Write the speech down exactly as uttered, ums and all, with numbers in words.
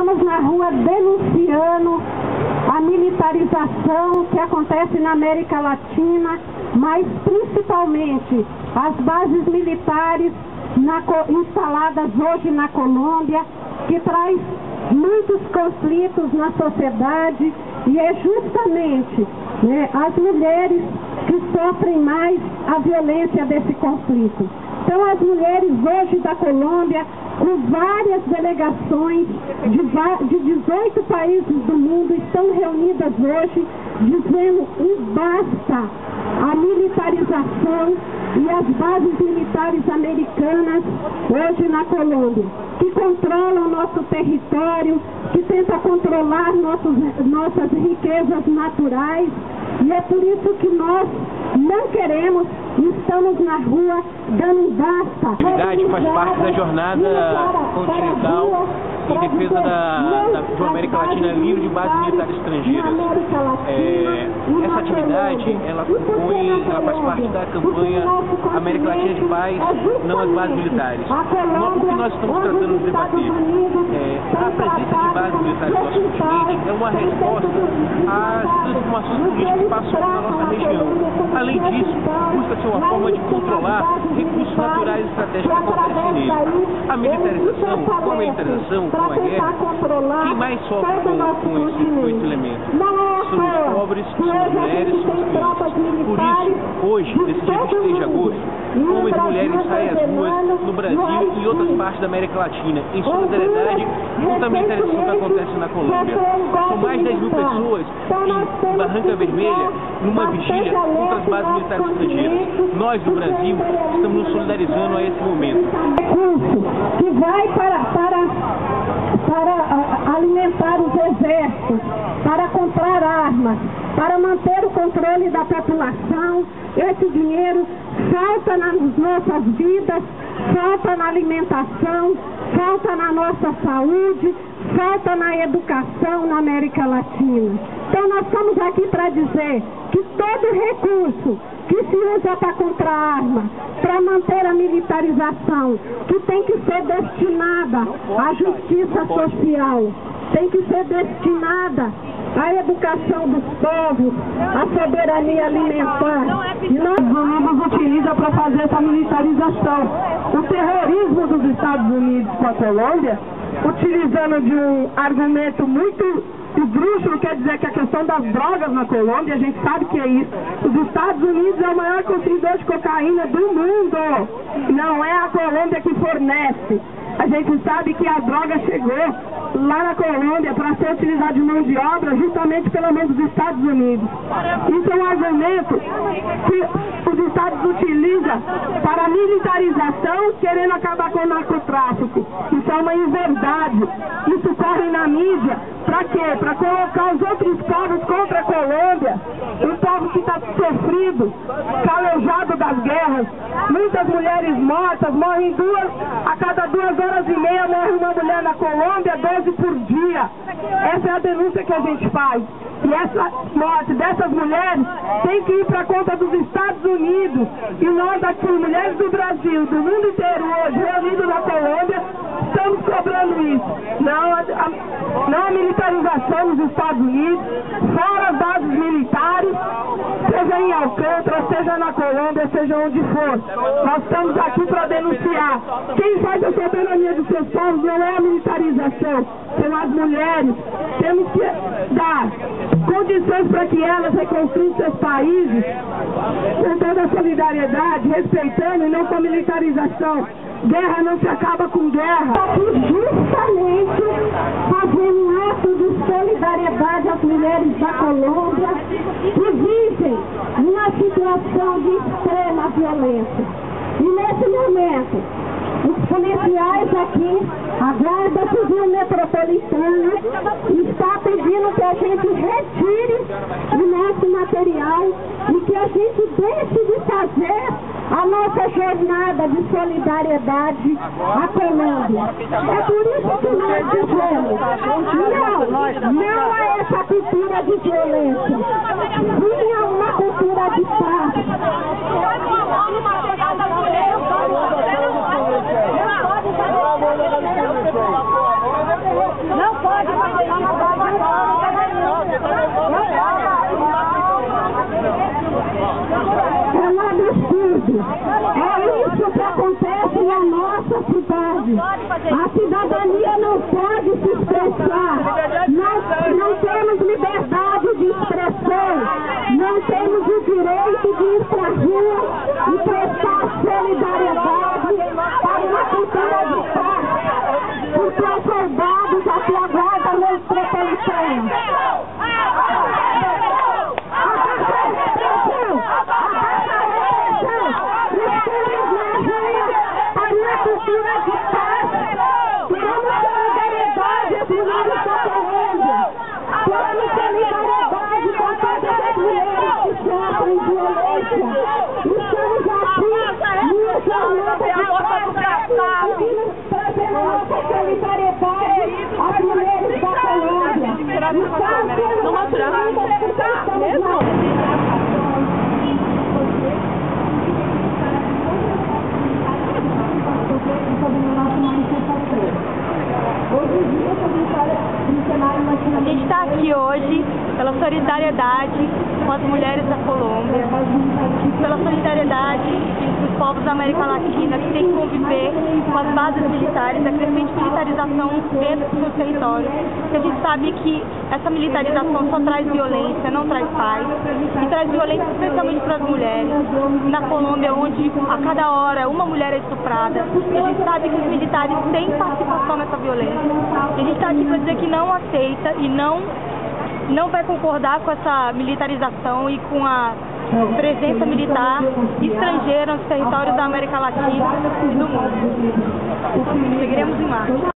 estamos na rua denunciando a militarização que acontece na América Latina, mas principalmente as bases militares na, instaladas hoje na Colômbia, que traz muitos conflitos na sociedade, e é justamente né, as mulheres que sofrem mais a violência desse conflito. Então as mulheres hoje da Colômbia, com várias delegações de, de dezoito países do mundo, estão reunidas hoje dizendo um basta à militarização e às bases militares americanas hoje na Colômbia, que controlam nosso território, que tentam controlar nossos, nossas riquezas naturais, e é por isso que nós não queremos e estamos na rua dando um basta. A atividade faz parte da jornada continental em defesa da, da, de uma América Latina livre de bases militares estrangeiras. É, essa atividade, ela compõe, ela faz parte da campanha América Latina de Paz, não as bases militares. O que nós estamos tratando de debater é a presença de bases militares no nosso continente é uma resposta às transformações políticas que passam na nossa região. Além disso, busca-se uma forma de controlar recursos naturais e estratégicos que acontecem nele. A militarização, com a militarização, com a guerra, quem mais sofre com, com, esse, com esse elemento? São os pobres, são as mulheres, são as crianças. Por isso, hoje, nesse dia vinte e três de agosto, homens e mulheres saem às ruas no Brasil e em outras partes da América Latina, em solidariedade contra a militarização que acontece na Colômbia. São mais de dez mil pessoas em Barranca Vermelha, numa vigília contra as bases militares estrangeiras. Nós, do Brasil, estamos nos solidarizando a esse momento. Recurso que vai para, para, para alimentar os exércitos, para comprar armas, para manter o controle da população. Esse dinheiro falta nas nossas vidas, falta na alimentação, falta na nossa saúde, falta na educação na América Latina. Então nós estamos aqui para dizer que todo recurso que se usa para comprar arma, para manter a militarização, que tem que ser destinada à justiça social, tem que ser destinada à educação dos povos, à soberania alimentar. E nós Unidos utiliza para fazer essa militarização. O terrorismo dos Estados Unidos com a Colômbia, utilizando de um argumento muito esdrúxulo, quer dizer que a questão das drogas na Colômbia, a gente sabe que é isso. Os Estados Unidos é o maior consumidor de cocaína do mundo. Não é a Colômbia que fornece. A gente sabe que a droga chegou lá na Colômbia para ser utilizada de mão de obra justamente pela mão dos Estados Unidos. Isso é um argumento que os Estados utilizam para a militarização, querendo acabar com o narcotráfico. Isso é uma inverdade. Isso corre na mídia. Para quê? Para colocar os outros povos contra a Colômbia. Um povo que está sofrido, calejado das guerras. Muitas mulheres mortas, morrem duas, a cada duas horas e meia morre uma mulher na Colômbia, doze por dia. Essa é a denúncia que a gente faz. E essa morte dessas mulheres tem que ir para conta dos Estados Unidos. E nós aqui, mulheres do Brasil, do mundo inteiro hoje, reunidos na Colômbia, estamos cobrando isso. Não a, a, não a militarização dos Estados Unidos, fora as bases militares, seja em Alcântara, seja na Colômbia, seja onde for. Nós estamos aqui para denunciar. Quem faz a soberania dos seus povos não é a militarização, são as mulheres. Temos que dar condições para que elas reconstruam seus países com toda a solidariedade, respeitando e não com a militarização. Guerra não se acaba com guerra. Justamente fazendo um ato de solidariedade às mulheres da Colômbia que vivem numa situação de extrema violência. E nesse momento, os policiais aqui, a Guarda Civil Metropolitana, está pedindo que a gente retire o nosso material e que a gente deixe de fazer a nossa jornada de solidariedade à Colômbia. É por isso que nós dizemos, não, não é essa cultura de violência, sim é uma cultura de paz. Não pode pode. A cidadania não pode se expressar. Não, não temos liberdade de expressão. Não temos o direito de ir para a rua e prestar solidariedade para uma cultura de paz. Porque os soldados aqui aguardam nos metropolitanos. Cultura de paz, queremos solidariedade às mulheres da Colômbia, queremos solidariedade com todas as mulheres que sofrem violência. Estamos aqui numa jornada de paz e trazendo nossa solidariedade às mulheres da Colômbia. Estamos sendo mostradas porque estamos na... A gente está aqui hoje pela solidariedade com as mulheres da Colômbia, pela solidariedade dos povos da América Latina que têm que conviver com as bases militares, a crescente militarização dentro dos seus territórios. Porque a gente sabe que essa militarização só traz violência, não traz paz, e traz violência especialmente para as mulheres. Na Colômbia, onde a cada hora uma mulher é estuprada, e a gente sabe que os militares têm participação nessa violência. E a gente está aqui para dizer que não aceita e não, não vai concordar com essa militarização e com a presença militar estrangeira nos territórios da América Latina e do mundo. Seguiremos em marcha.